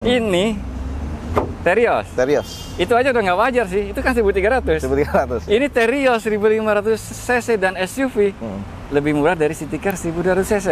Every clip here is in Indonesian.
Ini Terios. Terios. Itu aja udah nggak wajar sih. Itu kan 1300. 1300. Ini Terios 1500 cc dan SUV lebih murah dari City Car 1200 cc.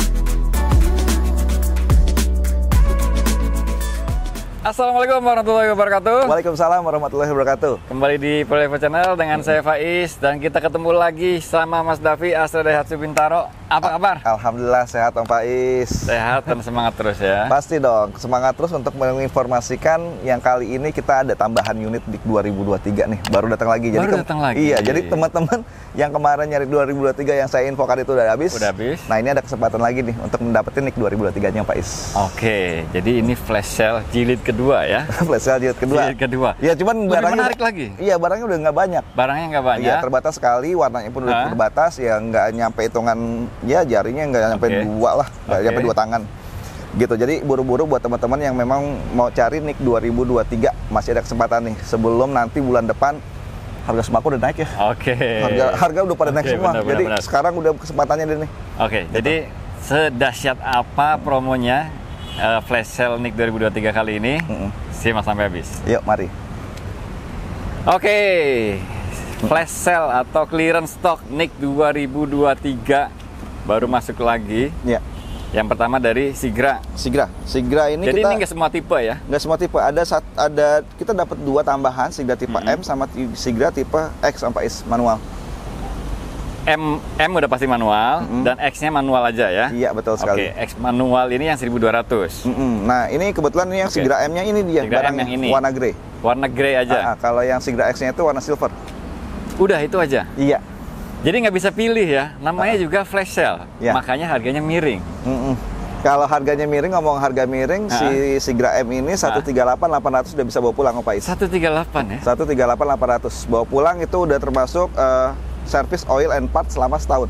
Assalamualaikum warahmatullahi wabarakatuh. Waalaikumsalam warahmatullahi wabarakatuh. Kembali di Prolevo Channel dengan saya Faiz, dan kita ketemu lagi sama Mas Davi Astra Daihatsu Bintaro. Apa kabar? Alhamdulillah sehat Om Faiz. Sehat dan semangat terus ya. Pasti dong, semangat terus untuk menginformasikan yang kali ini kita ada tambahan unit di 2023 nih, baru datang lagi. Baru datang lagi. Iya, jadi teman-teman yang kemarin nyari 2023 yang saya infokan itu udah habis. Udah habis. Nah, ini ada kesempatan lagi nih untuk mendapatkan NIK 2023-nya Faiz. Oke, jadi ini flash sale jilid kedua ya. Flash sale jilid kedua. Jilid kedua. Ya, cuman lebih barangnya menarik lagi. Iya, barangnya udah nggak banyak. Barangnya nggak banyak. Iya, terbatas sekali, warnanya pun udah terbatas, ya nggak nyampe hitungan, ya jarinya nggak nyampe dua lah, nggak nyampe dua tangan. Gitu, jadi buru-buru buat teman-teman yang memang mau cari NIK 2023, masih ada kesempatan nih, sebelum nanti bulan depan harga sembako udah naik ya. Oke. Harga udah pada naik semua, benar, jadi benar. sekarang udah kesempatannya deh nih. Oke, Gitu. jadi sedahsyat apa promonya flash sale NIK 2023 kali ini? Simak sampai habis. Yuk, mari. Oke, flash sale atau clearance stock NIK 2023 baru masuk lagi. Ya. Yang pertama dari Sigra. Sigra ini jadi kita, ini nggak semua tipe ya? nggak semua tipe. Ada kita dapat dua tambahan, Sigra tipe M sama Sigra tipe X sampai S manual. M udah pasti manual, dan X-nya manual aja ya? Iya, betul sekali. Oke, X manual ini yang 1200. Nah, ini kebetulan ini yang Sigra M-nya ini dia, Sigra M barangnya yang ini. warna grey. Warna grey aja? Kalau yang Sigra X-nya itu warna silver. Udah, itu aja? Iya. Jadi nggak bisa pilih ya, namanya juga flash sale, Ya. makanya harganya miring. Kalau harganya miring, ngomong harga miring, si Sigra M ini 138.800 udah bisa bawa pulang, Om Faiz. 138 ya? 138.800. Bawa pulang itu udah termasuk service oil and part selama setahun.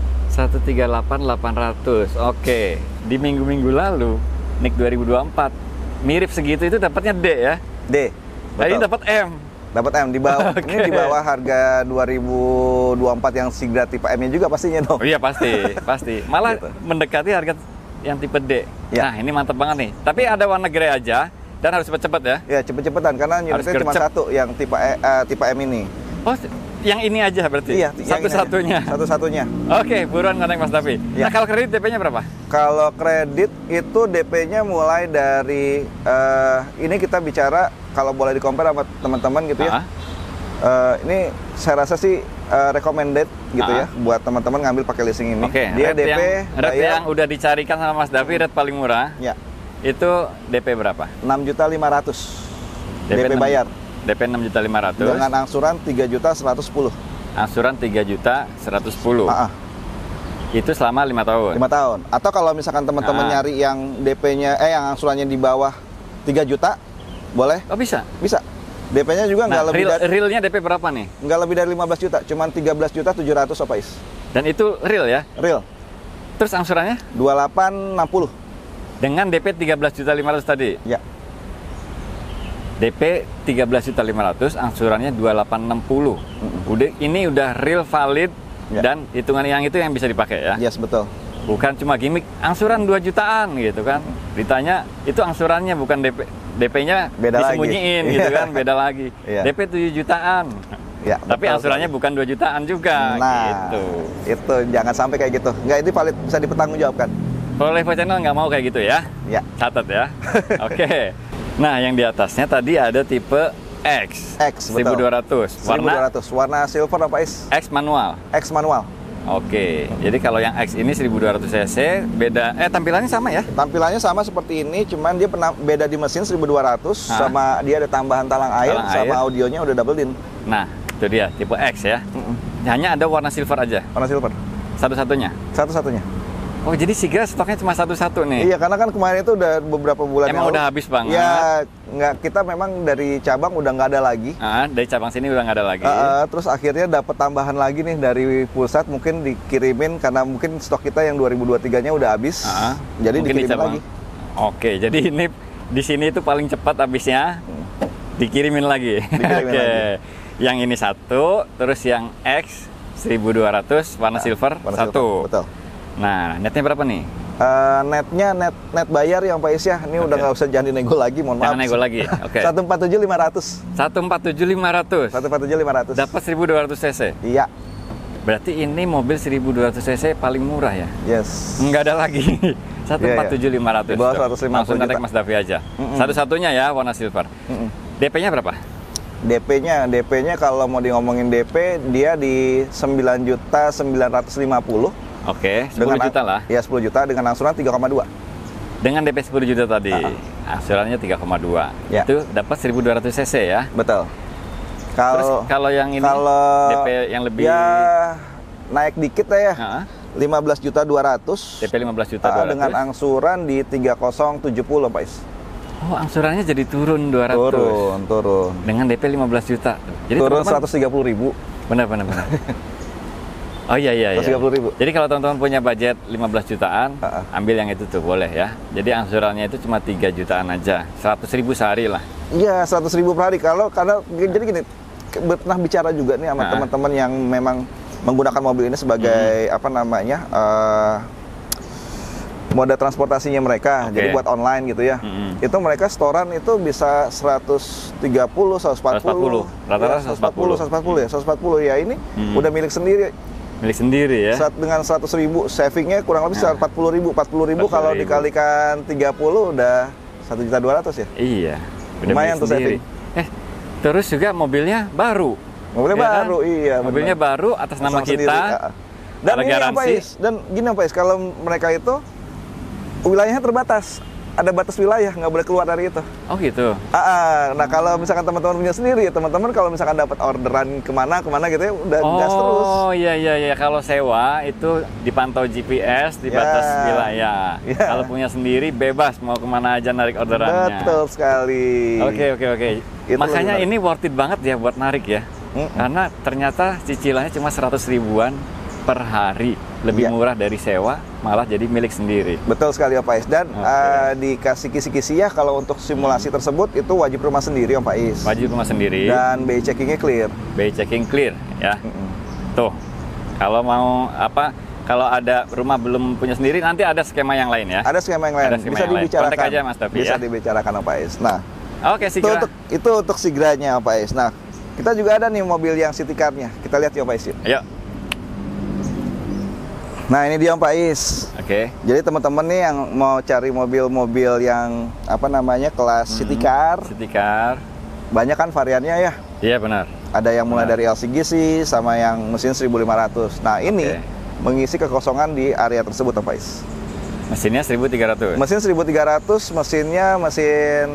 138.800. Oke. Di minggu-minggu lalu NIK 2024 mirip segitu, itu dapatnya D ya? D. Nah, ini dapat M. Dapat M di bawah. Ini di bawah harga 2024 yang Sigra tipe M-nya juga pastinya dong. Oh iya, pasti, pasti. Malah Gitu. mendekati harga yang tipe D. Ya. Nah, ini mantap banget nih. Tapi ada warna grey aja dan harus cepet-cepet ya. Ya, cepet-cepetan karena unitnya cuma gercep. satu yang tipe M ini. Oh, yang ini aja berarti? Iya, yang ini aja. Satu-satunya. Satu-satunya. Oke, buruan kontak Mas Davi. Ya. Nah, kalau kredit DP-nya berapa? Kalau kredit itu DP-nya mulai dari ini kita bicara kalau boleh di-compare sama teman-teman gitu ya. Ini saya rasa sih recommended gitu ya buat teman-teman ngambil pakai leasing ini. Oke, dia rate DP yang udah dicarikan sama Mas Davi, rate paling murah. ya Itu DP berapa? 6.500.000 DP bayar. DP 6.500.000. Dengan angsuran 3.110.000. Angsuran 3.110.000. Itu selama 5 tahun. 5 tahun. Atau kalau misalkan teman-teman nyari yang DP-nya yang angsurannya di bawah 3 juta, boleh? Oh, bisa. Bisa. DP-nya juga nggak lebih dari realnya DP berapa nih? nggak lebih dari 15 juta, cuman 13.700.000 Opais. Dan itu real ya? Real. Terus angsurannya? 2860. Dengan DP 13.500.000 tadi? Ya. DP 13.500.000, angsurannya 2860. Ini udah real valid dan hitungan yang itu yang bisa dipakai ya? Yes, betul. Bukan cuma gimmick, angsuran 2 jutaan gitu kan. Ditanya, itu angsurannya bukan DP-nya disembunyiin lagi. gitu kan, beda lagi. DP 7 jutaan. Ya, tapi angsurannya bukan 2 jutaan juga gitu. Itu jangan sampai kayak gitu. Nggak, ini valid, bisa dipertanggungjawabkan. Prolevo Channel nggak mau kayak gitu ya? Ya. Catat ya. Oke. Nah, yang di atasnya tadi ada tipe X. X, betul. 1200. Warna 1200. Warna silver apa is? X manual. X manual. Oke. Jadi kalau yang X ini 1200 cc, beda tampilannya sama ya? Tampilannya sama seperti ini, cuman dia pernah beda di mesin 1200 sama dia ada tambahan talang air sama audionya udah double din. Nah, itu dia tipe X ya. Hanya ada warna silver aja. Warna silver. Satu-satunya. Satu-satunya. Oh, jadi Sigra stoknya cuma satu-satu nih? Iya, karena kan kemarin itu udah beberapa bulan emang udah habis banget? Ya, kita memang dari cabang udah nggak ada lagi. Dari cabang sini udah nggak ada lagi. Terus akhirnya dapat tambahan lagi nih dari Pulsat, mungkin dikirimin karena mungkin stok kita yang 2023-nya udah habis. Jadi mungkin dikirimin lagi. Oke, jadi ini di sini itu paling cepat habisnya, dikirimin lagi. Oke. Yang ini satu, terus yang X 1200 warna silver warna satu. Silver, betul. Nah, netnya berapa nih? Netnya net bayar ya Pak Is ya. Ini udah nggak usah jangan nego lagi, mohon maaf. Jangan nego lagi. Oke. 147.500. 147.500. Dapat 1.200 cc. Iya. Berarti ini mobil 1.200 cc paling murah ya? Yes. Nggak ada lagi. 147.500. Di bawah 150 langsung juta. kontak Mas Davi aja. Satu-satunya ya warna silver. DP-nya berapa? DP-nya kalau mau ngomongin DP dia di 9.950.000. Oke, 10 juta lah. Ya 10 juta dengan angsuran 3,2. Dengan DP 10 juta tadi, angsurannya 3,2. Ya. Itu dapat 1.200 cc ya? Betul. Kalau yang ini DP yang lebih ya naik dikit ya. 15.200.000. DP 15.200.000. Dengan angsuran di 3070 Pak Is. Oh, angsurannya jadi turun 200. Turun. Dengan DP 15 juta. Jadi turun 130.000. Benar. Oh iya. 130.000. Jadi kalau teman-teman punya budget 15 jutaan, ambil yang itu tuh boleh ya. Jadi angsurannya itu cuma 3 jutaan aja. 100.000 sehari lah. Iya, 100.000 per hari. Jadi gini, pernah bicara juga nih sama teman-teman yang memang menggunakan mobil ini sebagai moda transportasinya mereka, jadi buat online gitu ya. Itu mereka setoran itu bisa 130, 140. Rata-rata 140 ya. Ini udah milik sendiri. Milik sendiri ya. Dengan 100.000 savingnya kurang lebih 40.000 kalau dikalikan 30 udah 1.200.000 ya. Iya. Lumayan tuh saving. Terus juga mobilnya baru. Baru, iya. Mobilnya baru atas nama kita. Dan ini apa Is? Dan gini Pak Is, kalau mereka itu wilayahnya terbatas, ada batas wilayah, nggak boleh keluar dari itu. Oh gitu. Nah kalau misalkan teman-teman punya sendiri, ya teman-teman kalau misalkan dapat orderan kemana gitu ya udah gas terus. Oh iya. Kalau sewa itu dipantau GPS di batas wilayah. Kalau punya sendiri bebas mau kemana aja narik orderannya. Betul sekali. Oke. Makanya ini worth it banget ya buat narik ya. Karena ternyata cicilannya cuma 100 ribuan per hari, lebih murah dari sewa, malah jadi milik sendiri. Betul sekali Pak Is. Dan dikasih kisi-kisi ya kalau untuk simulasi tersebut itu wajib rumah sendiri Pak Is. Wajib rumah sendiri. Dan BI checkingnya clear. BI checking clear ya. Tuh, kalau mau kalau ada rumah belum punya sendiri, nanti ada skema yang lain ya. Ada skema yang lain. Bisa dibicarakan. Kontak aja Mas Davi Bisa dibicarakan Pak Is. Nah, oke, Sigra. Itu untuk Sigranya Pak Is. Nah, kita juga ada nih mobil yang city car-nya. Kita lihat ya Pak Is. Ayo. Nah ini dia Pak Is. Oke. Jadi teman-teman nih yang mau cari mobil-mobil yang kelas city car. City car. Banyak kan variannya ya. Iya benar. Ada yang mulai dari LCGC sama yang mesin 1500. Nah ini mengisi kekosongan di area tersebut Pak Is. Mesinnya 1300. Mesin 1300, mesinnya mesin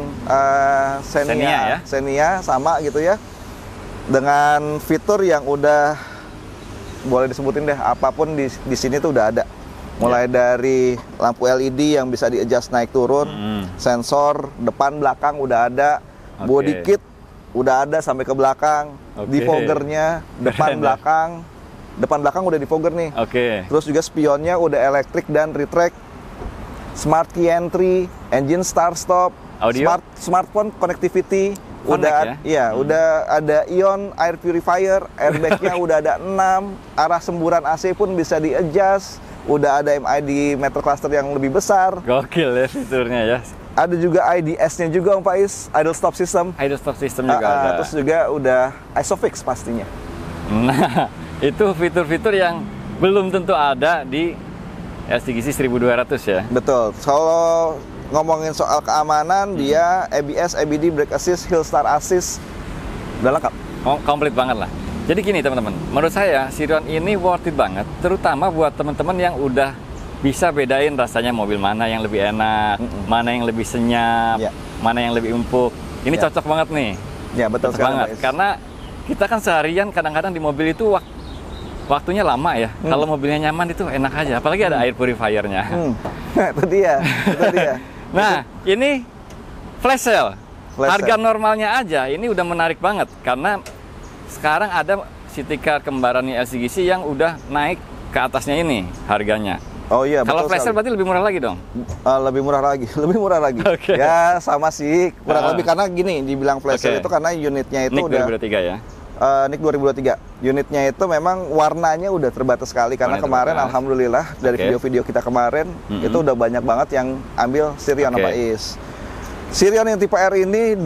Xenia sama gitu ya. Dengan fitur yang udah boleh disebutin deh, apapun di sini tuh udah ada. Mulai dari lampu LED yang bisa di-adjust naik turun, sensor depan belakang udah ada, body kit udah ada sampai ke belakang, defoggernya depan belakang udah defogger nih. Terus juga spionnya udah elektrik dan retract, smart key entry, engine start stop, audio, smartphone connectivity. Udah udah ada ion air purifier, airbagnya udah ada 6, arah semburan AC pun bisa di-adjust, udah ada MID meter cluster yang lebih besar. Gokil ya fiturnya ya. Ada juga IDS-nya juga Pak Is, idle stop system. Idle stop system juga ada. Terus juga udah ISOFIX pastinya. Nah, itu fitur-fitur yang belum tentu ada di LCGC 1200 ya. Betul. Kalau ngomongin soal keamanan, dia ABS, ABD, brake assist, hill start assist, udah lengkap. Komplit banget lah. Jadi gini teman-teman, menurut saya Sirion ini worth it banget, terutama buat teman-teman yang udah bisa bedain rasanya mobil mana yang lebih enak, mana yang lebih senyap, mana yang lebih empuk. Ini cocok banget nih. Ya betul banget. Karena kita kan seharian kadang-kadang di mobil itu waktunya lama ya. Kalau mobilnya nyaman itu enak aja, apalagi ada air purifiernya. Itu dia. Nah, ini flash sale. Harga normalnya aja ini udah menarik banget karena sekarang ada city car kembarannya LCGC yang udah naik ke atasnya ini harganya. Oh iya, kalau flash sale berarti lebih murah lagi dong? Lebih murah lagi. Ya sama sih, kurang lebih karena gini dibilang flash sale itu karena unitnya itu udah 2023 ya. NIK 2023. Unitnya itu memang warnanya udah terbatas sekali karena kemarin alhamdulillah dari video-video kita kemarin itu udah banyak banget yang ambil Sirion Pak Is. Sirion yang tipe R ini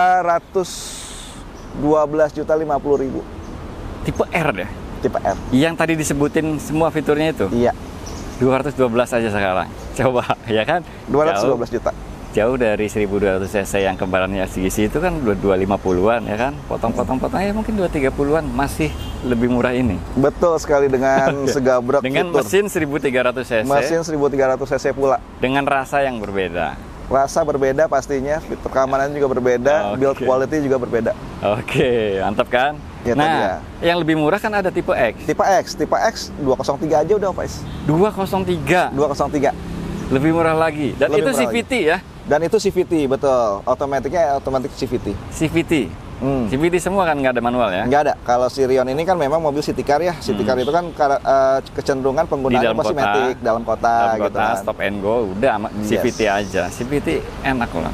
212.050.000. Tipe R deh. Tipe R. Yang tadi disebutin semua fiturnya itu. Iya. 212 aja sekarang. Coba ya kan? 212 juta. Jauh dari 1200 cc yang kembarannya SGC itu kan 250-an ya kan, potong-potong-potong ya mungkin 230-an, masih lebih murah ini. Betul sekali dengan segabrek dengan fitur. Mesin 1300 cc. Mesin 1300 cc pula. Dengan rasa yang berbeda. Rasa berbeda pastinya, fitur keamanan juga berbeda, build quality juga berbeda. Oke, mantap kan? Ya, nah, yang lebih murah kan ada tipe X. Tipe X 203 aja udah Pak Is. 203. Lebih murah lagi. Dan lebih itu CVT lagi. Ya? Dan itu CVT, betul. Otomatiknya otomatis CVT. CVT? CVT semua kan nggak ada manual ya? Nggak ada. Kalau Sirion ini kan memang mobil city car ya. City car itu kan kecenderungan penggunaannya pasti matic dalam kota gitu kan. Stop and go, udah CVT aja. CVT enak loh.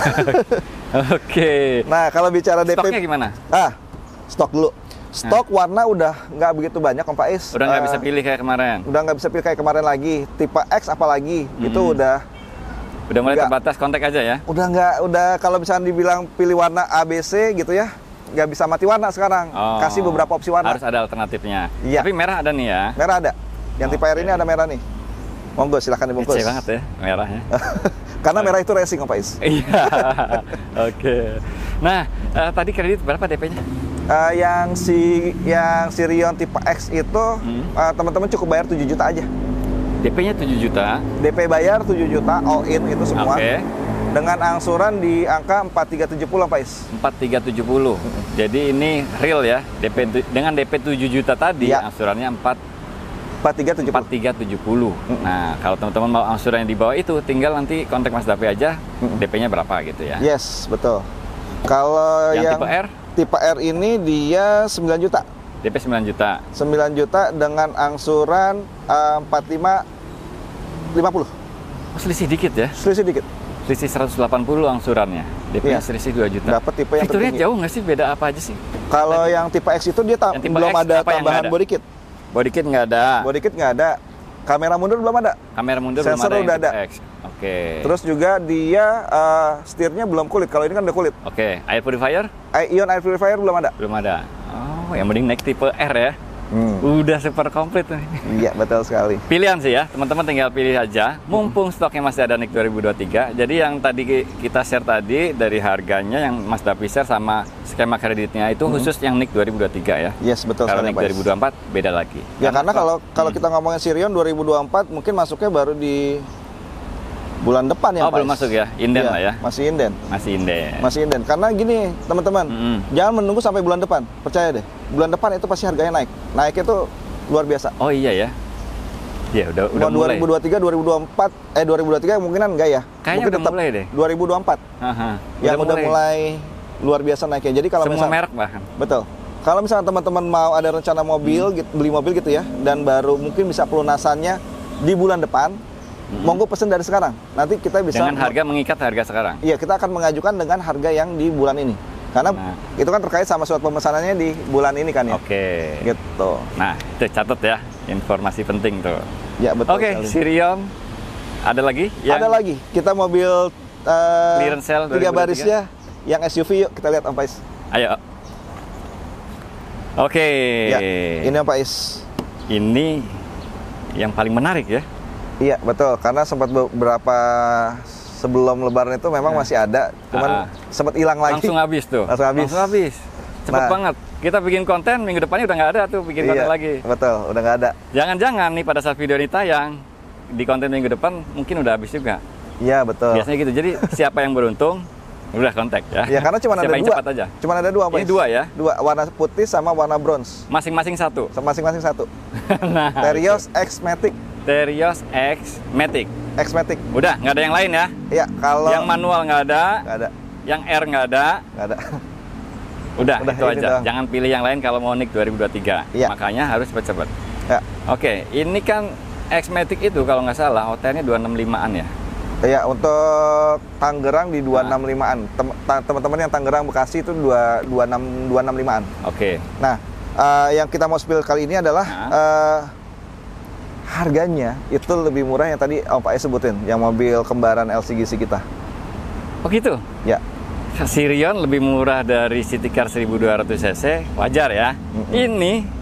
Oke. Nah, kalau bicara DP... Stoknya gimana? Stok dulu. Stok warna udah nggak begitu banyak Om Faiz. Udah nggak bisa pilih kayak kemarin? Udah nggak bisa pilih kayak kemarin lagi. Tipe X apalagi, itu udah mulai terbatas, kontak aja ya? Udah kalau misalnya dibilang pilih warna ABC gitu ya, nggak bisa mati warna sekarang. Kasih beberapa opsi warna. Harus ada alternatifnya. Iya. Tapi merah ada nih ya? Merah ada. Yang tipe R ini ada merah nih. Monggo silahkan dibungkus. Kece banget ya merahnya. Karena merah itu racing Om Faiz. Iya. Oke. Nah, tadi kredit berapa DP-nya? Yang Sirion tipe X itu teman-teman cukup bayar 7 juta aja. DP-nya 7 juta. DP bayar 7 juta all in itu semua. Dengan angsuran di angka 4370 Pak Is. 4370. Jadi ini real ya. Dengan DP 7 juta tadi angsurannya 4370. Nah, kalau teman-teman mau angsuran yang di bawah itu tinggal nanti kontak Mas Davi aja. DP-nya berapa gitu ya. Yes, betul. Kalau yang tipe R ini dia 9 juta. DP 9 juta. 9 juta dengan angsuran 4550. Selisih dikit ya? Selisih dikit. Selisih 180 angsurannya. DP-nya selisih 2 juta. Dapat tipe yang fiturnya jauh nggak sih? Beda apa aja sih? Kalau yang tipe X itu dia belum ada tambahan body kit. Body kit nggak ada. Body kit nggak ada. Kamera mundur belum ada. Kamera mundur sensor belum ada. Udah ada. Oke. Terus juga dia setirnya belum kulit. Kalau ini kan udah kulit. Oke. Air purifier? Ion air purifier belum ada. Belum ada. Oh, yang mending naik tipe R ya. Udah super komplit nih. Iya, betul sekali. Pilihan sih ya, teman-teman tinggal pilih aja. Mumpung stoknya masih ada NIK 2023. Jadi yang tadi kita share tadi dari harganya yang Mas Davi share sama skema kreditnya itu khusus yang NIK 2023 ya. Yes, betul sekali. Kalau NIK 2024 beda lagi. Ya karena kalau kita ngomongin Sirion 2024 mungkin masuknya baru di bulan depan ya. Belum masuk ya, inden lah ya. Masih inden. Masih inden. Karena gini teman-teman, jangan menunggu sampai bulan depan. Percaya deh, bulan depan itu pasti harganya naik. Naik itu luar biasa. Oh iya ya. Ya udah mulai. 2023, 2023 kemungkinan enggak ya. Kayaknya mungkin udah mulai deh. 2024. Yang udah mulai luar biasa naiknya. Jadi kalau semua merek bahkan. Betul. Kalau misalnya teman-teman mau ada rencana mobil, beli mobil gitu ya, dan baru mungkin bisa pelunasannya di bulan depan. Monggo pesen dari sekarang. Nanti kita bisa dengan harga mengikat harga sekarang. Iya, kita akan mengajukan dengan harga yang di bulan ini. Karena itu kan terkait sama surat pemesanannya di bulan ini kan ya. Oke. Gitu. Nah, itu catat ya, informasi penting tuh. Ya, betul. Oke, Sirion. Ada lagi? Ada lagi. Kita mobil clearance sale 3 barisnya yang SUV, yuk kita lihat Om Faiz. Ayo. Oke. Ya, ini Om Faiz. Ini yang paling menarik ya. Iya, betul. Karena sempat beberapa sebelum Lebaran itu memang masih ada, cuman sempat hilang lagi. Langsung habis tuh. Langsung habis. Cepet banget. Kita bikin konten, minggu depannya udah nggak ada tuh bikin konten lagi. Betul, udah nggak ada. Jangan-jangan nih pada saat video ini tayang, di konten minggu depan mungkin udah habis juga. Iya, betul. Biasanya gitu. Jadi siapa yang beruntung, udah kontak ya. Iya, karena cuma ada dua. Cepat aja. Cuma ada dua, Pak. Ini dua ya? Dua, warna putih sama warna bronze. Masing-masing satu? Masing-masing satu. Nah, Terios X Matic. Terios X Matic. X Matic. Udah, nggak ada yang lain ya? Iya, kalau yang manual nggak ada. Nggak ada. Yang R nggak ada. Nggak ada. Udah itu aja. Doang. Jangan pilih yang lain kalau mau NIK 2023. Iya. Makanya harus cepet-cepet. Ya. Oke, ini kan X Matic itu kalau nggak salah OTR-nya 265-an ya? Ya, untuk Tangerang di 265-an. Teman-teman yang Tangerang Bekasi itu 265-an. Oke. Nah, yang kita mau spill kali ini adalah harganya itu lebih murah yang tadi Om Pak sebutin, yang mobil kembaran LCGC kita. Oh gitu? Ya. Sirion lebih murah dari City Car 1200 cc, wajar ya. Ini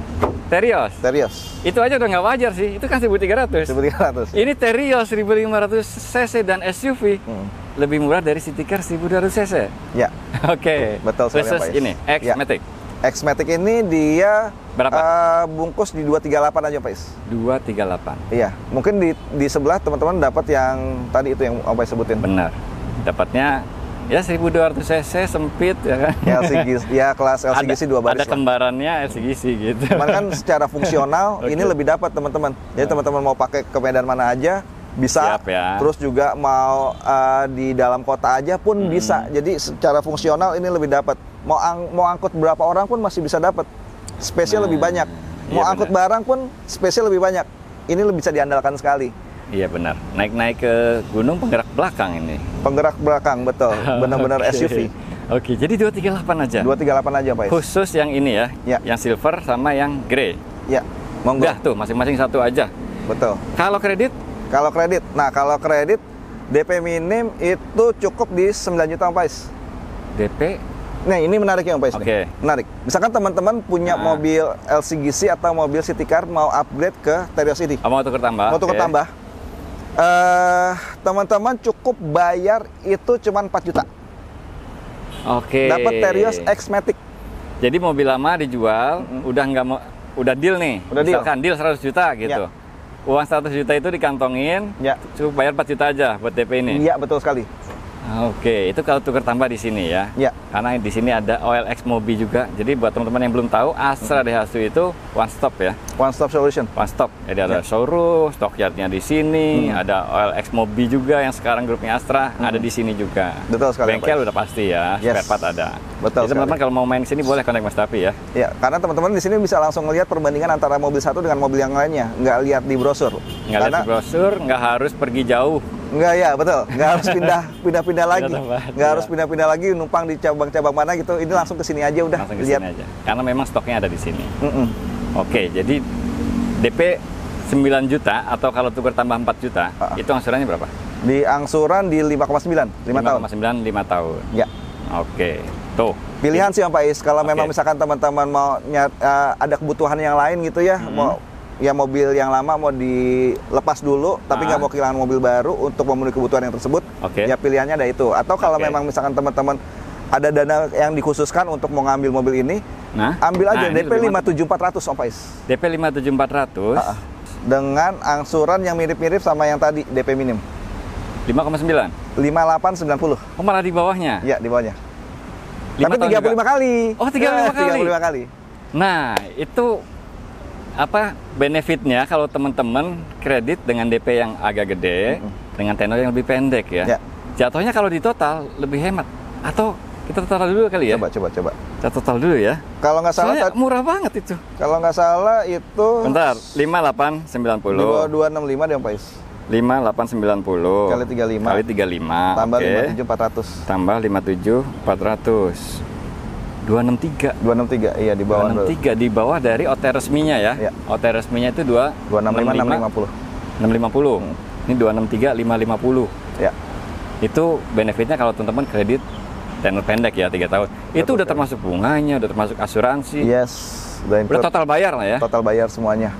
Terios. Itu aja udah nggak wajar sih, itu kan 1300. 1300. Ini Terios 1500 cc dan SUV lebih murah dari City Car 1200 cc. Ya. Oke. Betul sekali, Khusus Pak. ini, X-Matic. X-Matic ini dia berapa? Bungkus di 238 aja, Pak. 238. Iya, mungkin di sebelah teman-teman dapat yang tadi itu yang Om Pak sebutin. Benar. Dapatnya ya 1200 cc sempit ya kan. LCGC, ya kelas LCGC 2 baris. Ada kembarannya LCGC gitu. Cuman kan secara fungsional ini lebih dapat teman-teman. Jadi teman-teman mau pakai ke medan mana aja bisa. Siap, ya. Terus juga mau di dalam kota aja pun bisa. Jadi secara fungsional ini lebih dapat. Mau angkut berapa orang pun masih bisa dapat. Spesial lebih banyak. Mau angkut barang pun spesial lebih banyak. Ini lebih bisa diandalkan sekali. Iya benar. Naik-naik ke gunung penggerak belakang ini. Penggerak belakang, betul. Benar-benar SUV. Oke, jadi 238 aja. 238 aja, Pak. Khusus yang ini ya, yang silver sama yang grey. Ya, monggo. Udah tuh, masing-masing satu aja. Betul. Kalau kredit? Kalau kredit DP minim itu cukup di 9 juta, Pak. DP? Nah, ini menarik ya, Pak. Oke. Menarik. Misalkan teman-teman punya mobil LCGC atau mobil City Car mau upgrade ke Terios ini. Mau tukar tambah? Mau tukar tambah. Teman-teman cukup bayar itu cuma 4 juta. Oke. Dapat Terios X-Matic. Jadi mobil lama dijual, udah deal nih. Udah misalkan deal 100 juta gitu. Uang 100 juta itu dikantongin, cukup bayar 4 juta aja buat DP ini. Iya, betul sekali. Oke, itu kalau tukar tambah di sini ya. Ya. Karena di sini ada OLX Mobi juga. Jadi buat teman-teman yang belum tahu, Astra Daihatsu itu one stop ya. One stop solution. One stop. Jadi ada showroom, stockyardnya di sini, ada OLX Mobi juga yang sekarang grupnya Astra ada di sini juga. Betul sekali. Bengkel udah pasti ya, spare part ada. Betul. Jadi teman-teman kalau mau main ke sini boleh kontak Mas Tapi ya. Ya, karena teman-teman di sini bisa langsung melihat perbandingan antara mobil satu dengan mobil yang lainnya. Nggak lihat di brosur. Nggak lihat di brosur, nggak harus pergi jauh. Enggak, ya betul. Nggak harus pindah-pindah lagi. Nggak harus pindah-pindah lagi numpang di cabang-cabang mana gitu. Ini langsung ke sini aja udah. Langsung ke sini aja. Karena memang stoknya ada di sini. Oke, jadi DP 9 juta atau kalau tukar tambah 4 juta, itu angsurannya berapa? Di angsuran di 5,9, 5 tahun. 5,9, 5 tahun. Ya. Oke, tuh. Pilihan sih, Pak Is. Kalau memang misalkan teman-teman mau ada kebutuhan yang lain gitu ya, mau ya mobil yang lama mau dilepas dulu, tapi nggak mau kehilangan mobil baru untuk memenuhi kebutuhan yang tersebut, ya pilihannya ada itu. Atau kalau memang misalkan teman-teman ada dana yang dikhususkan untuk mau ngambil mobil ini, ambil aja DP 57400, Om Pais. DP 57400 dengan angsuran yang mirip-mirip sama yang tadi DP minim. 5,9. 5890. Oh, malah di bawahnya? Iya, di bawahnya. Tapi 35 kali. Oh, 35 kali. 35 kali. Nah, itu apa benefitnya kalau teman-teman kredit dengan DP yang agak gede, dengan tenor yang lebih pendek ya? Jatuhnya kalau di total lebih hemat. Atau kita total dulu kali ya? Coba. Kita total dulu ya. Kalau nggak salah, murah banget itu. Kalau nggak salah itu. Bentar, 5890. 2265 deh, Pak. 5890 kali 35. Tambah 57400. Tambah 57400. 263, iya di bawah. 263 di bawah dari OT resminya ya. OT resminya itu 265 650. Ini 263 550. Ya. Itu benefitnya kalau teman-teman kredit tenor pendek ya 3 tahun. Itu udah termasuk bunganya, udah termasuk asuransi. Yes. Udah total bayar lah ya. Total bayar semuanya.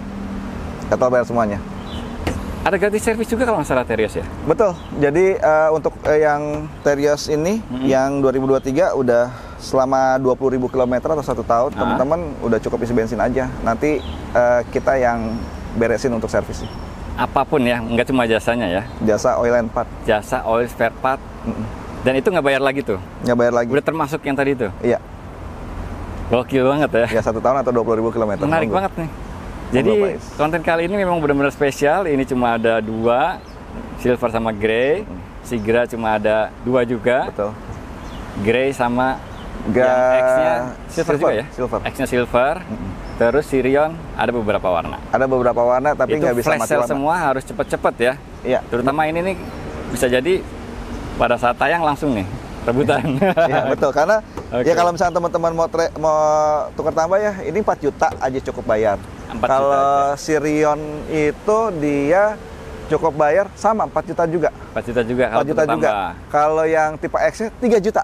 Ada gratis servis juga kalau nggak salah Terios ya? Betul. Jadi untuk yang Terios ini yang 2023 udah selama 20.000 km atau 1 tahun, teman-teman udah cukup isi bensin aja. Nanti kita yang beresin untuk servis. Apapun ya, nggak cuma jasanya ya. Jasa oil and part. Jasa oil spare part. Dan itu nggak bayar lagi tuh? Nggak bayar lagi. Udah termasuk yang tadi tuh? Iya. Gokil banget ya. Ya 1 tahun atau 20.000 km. Menarik banget nih. Jadi konten kali ini memang benar-benar spesial. Ini cuma ada 2, silver sama grey. Sigra cuma ada 2 juga. Betul. Grey sama yang X-nya silver juga ya? Silver. X-nya silver. Terus Sirion ada beberapa warna. Ada beberapa warna tapi nggak bisa flash sale semua harus cepet-cepet ya. Iya. Terutama ini nih bisa jadi pada saat tayang langsung nih rebutan. Ya betul, karena ya kalau misalnya teman-teman mau tukar tambah ya, ini 4 juta aja cukup bayar. Kalau Sirion itu dia cukup bayar sama 4 juta juga. 4 juta juga kalau 4 juta juga. Kalau yang tipe X 3 juta.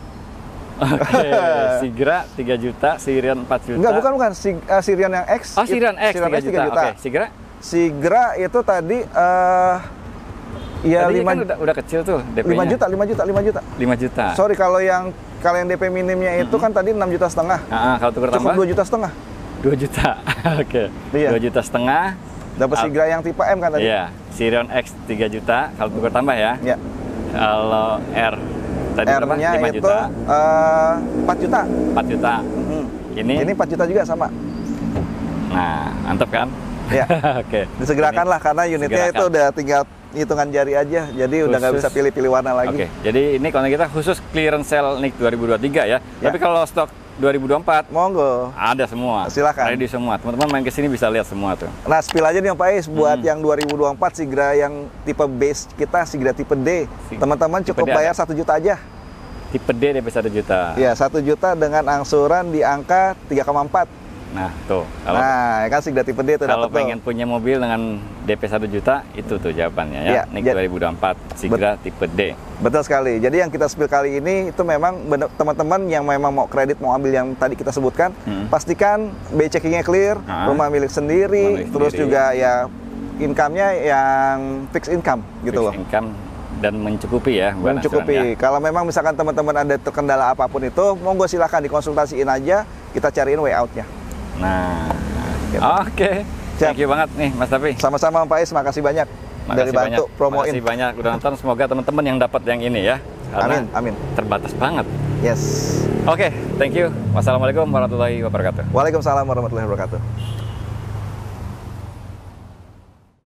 Oke, Sigra 3 juta, Sirion 4 juta. Enggak, bukan Sirion yang X. Oh, Sirion X 3 juta. Oke, Sigra itu tadi ya 5 kan udah kecil tuh DP-nya. 5 juta. 5 juta. Sorry, kalau yang DP minimnya itu kan tadi 6,5 juta. Kalau tukar tambah cukup 2,5 juta. 2 juta. Oke. Iya. 2,5 juta. Dapat Sigra yang tipe M kan tadi? Iya. Sirion X 3 juta kalau tukar tambah ya. Iya. Kalau R tadi R-nya 5 itu juta. 4 juta. 4 juta. Ini 4 juta juga sama. Nah, mantap kan? Ya. Oke. Disegerakan lah karena unitnya itu udah tinggal hitungan jari aja. Jadi udah nggak bisa pilih-pilih warna lagi. Oke. Jadi ini konten kita khusus clearance sale NIK 2023 ya. Tapi kalau stok 2024 monggo. Ada semua. Silakan. Ready semua. Teman-teman main ke sini bisa lihat semua tuh. Nah, spill aja nih Om Pais buat yang 2024 Sigra yang tipe base kita Sigra tipe D. Teman-teman cukup bayar 1 juta aja. Tipe D DP 1 juta. Iya, 1 juta dengan angsuran di angka 3,4. Nah, tuh. Nah, kan Sigra tipe D itu kalau pengen punya mobil dengan DP 1 juta, itu tuh jawabannya ya. NIK 2024 Sigra tipe D. Betul sekali. Jadi yang kita spill kali ini itu memang teman-teman yang memang mau kredit, mau ambil yang tadi kita sebutkan, pastikan BI checkingnya clear, rumah milik sendiri, terus juga ya income-nya yang fixed income gitu loh. Fixed income dan mencukupi ya. Mencukupi. Kalau memang misalkan teman-teman ada terkendala apapun itu, monggo silahkan dikonsultasiin aja, kita cariin way out-nya. Nah, oke. Thank you banget nih Mas Tafi. Sama-sama Pak Is, makasih banyak. Dari bantu promoin. Makasih banyak udah nonton. Semoga teman-teman yang dapat yang ini ya. Amin, amin. Terbatas banget. Yes. Oke, thank you. Wassalamualaikum warahmatullahi wabarakatuh. Waalaikumsalam warahmatullahi wabarakatuh.